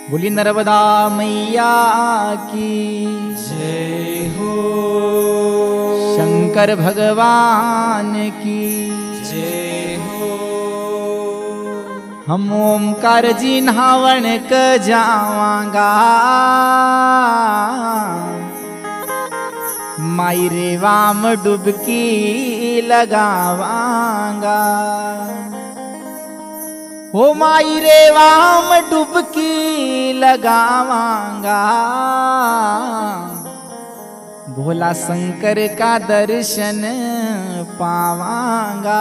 बोली नर्मदा मैया की जय हो, शंकर भगवान की जय हो। हम ओमकार जी नहावन क जावांगा, माई रेवाम डुबकी लगावांगा। ओ माई रेवाम डुबकी लगावांगा, भोला शंकर का दर्शन पावांगा।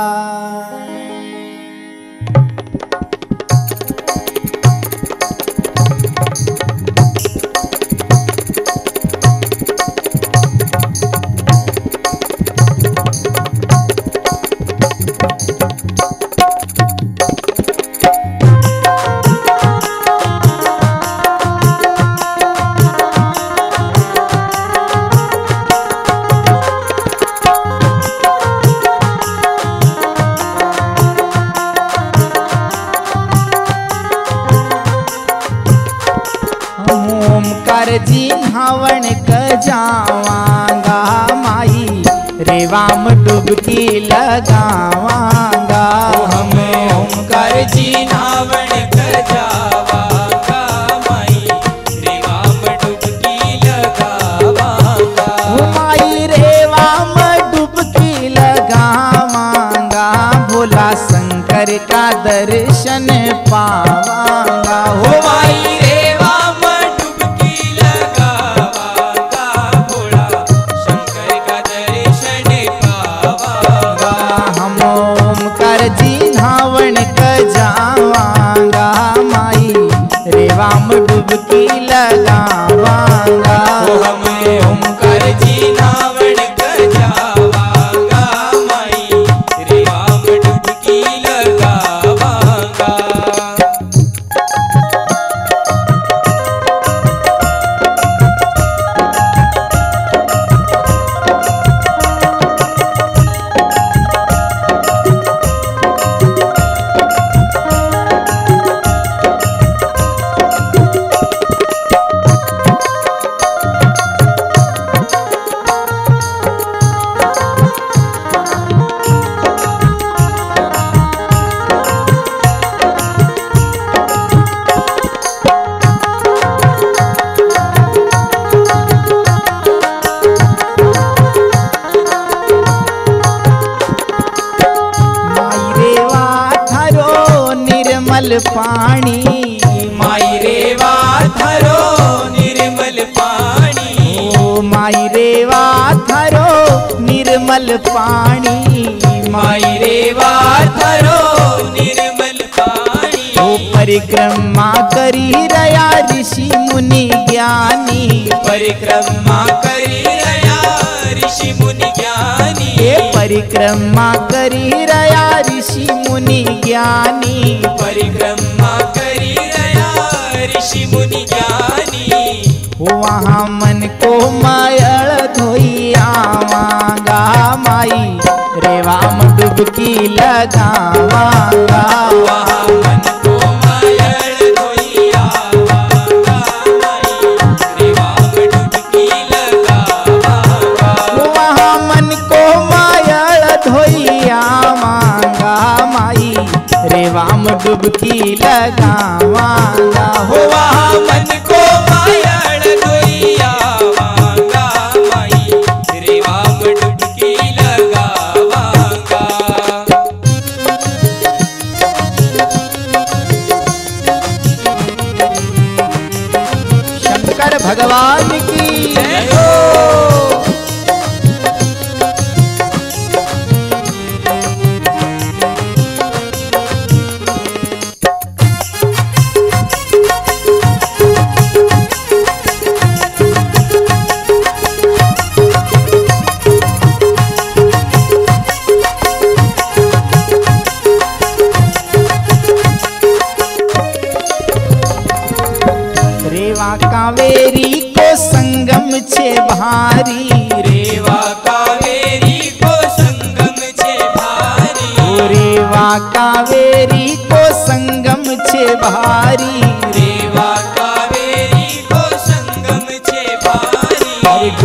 ओमकार जी नहावन क जावांगा, माई रेवाम डुबकी लगावांगा। हमें ओमकार जी नहावन क जावांगा, माई रेवाम डुबकी लगावांगा। माई रेवाम डुबकी लगावांगा, भोला शंकर का दर्शन पावांगा। हो माई रेवाम डुबकी लगावांगा, भोला शंकर का दर्शन पावांगा। हम ओमकार जी नहावन क जावांगा, माई रेवाम डुबकी लगावांगा। हमें ओमकार जी नहावन क जावांगा, माई रेवाम डुबकी लगावांगा। पानी माई रेवा थरो निर्मल पानी, ओ माई रेवा थरो निर्मल पानी। माई रेवा थरो निर्मल पानी। ओ परिक्रमा करी रया ऋषि मुनि ज्ञानी, परिक्रमा करी रया ऋषि मुनि ज्ञानी। ये परिक्रमा करी रया ऋषि मुनि ज्ञानी, परिक्रमा करी रया ऋषि मुनि ज्ञानी। वहाँ मन को मायल धोई आवांगा, माई रेवाम डुबकी लगावांगा। वहाँ मन को मायल धोई आवांगा, माई रेवाम डुबकी लगावांगा। वहाँ मन को मायल धोई आवांगा, माई रेवाम डुबकी लगावांगा। हो वहाँ मन को मायल धोई आवांगा, माई रेवाम डुबकी लगावांगा। शंकर भगवान की जय हो। रेवा कावेरी को संगम छे भारी, रेवा कावेरी को संगम छे भारी। रेवा कावेरी को संगम छे भारी। रेवा का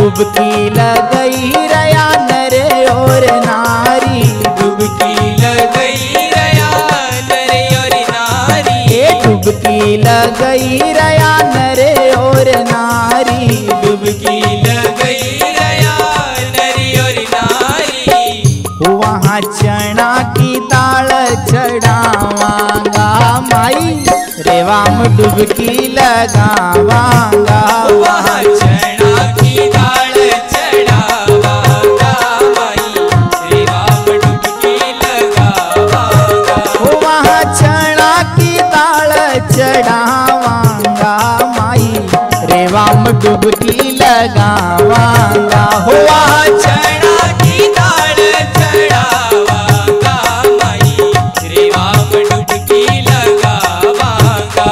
डुबकी लगई रया नर और नारी, डुबकी लगई रया नर और नारी, डुबकी लगई रया नर और नारी, डुबकी लगई रया नर और नारी। वहाँ चना की दाल चढ़ावांगा माई, रेवाम डुबकी लगावांगा। वहाँ चना की दाल चढ़ावांगा माई, रेवाम डुबकी लगावांगा। वहाँ चना की दाल चढ़ावांगा माई, रेवाम डुबकी लगावांगा। वहाँ चना की दाल चढ़ावांगा माई, रेवाम डुबकी लगावांगा।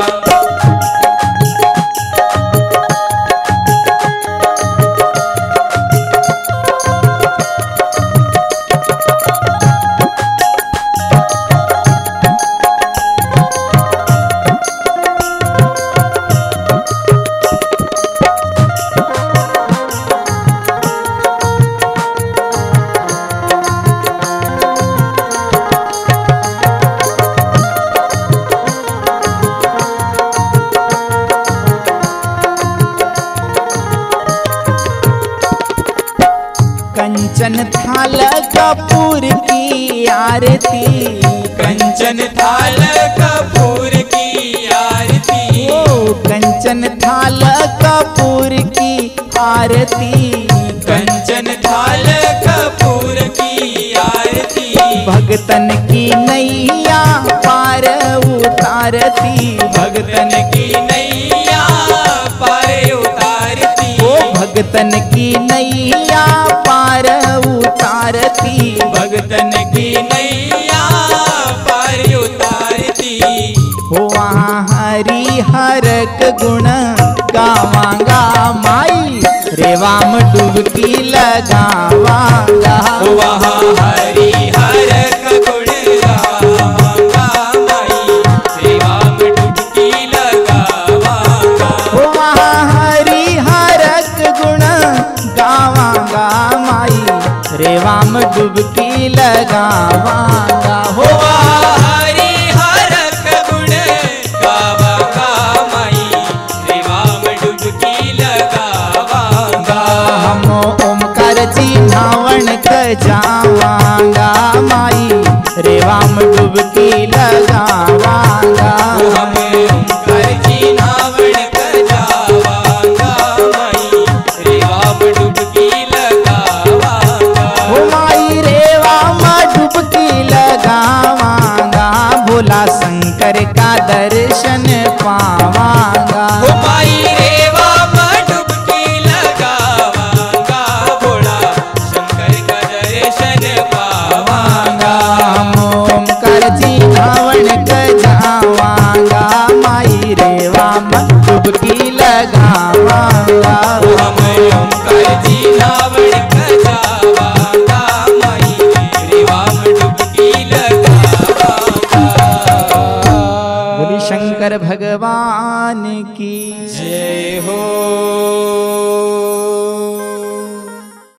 कंचन थाल कपूर की आरती, कंचन थाल कपूर की आरती, कंचन थाल कपूर की आरती, कंचन थाल कपूर की आरती। भगतन की नैया पार उतारती, भगतन की नैया पार उतारती, भगतन की नैया पार उतारती, भगतन की नैया पार उतारती। वहाँ हरि हरक गुण गावांगा माई, रेवाम डुबकी लगावांगा। वहाँ हरि हरक गुण गावांगा माई, रेवाम डुबकी लगावांगा। वहाँ हरि हरक गुण गावांगा माई, रेवाम डुबकी लगावांगा।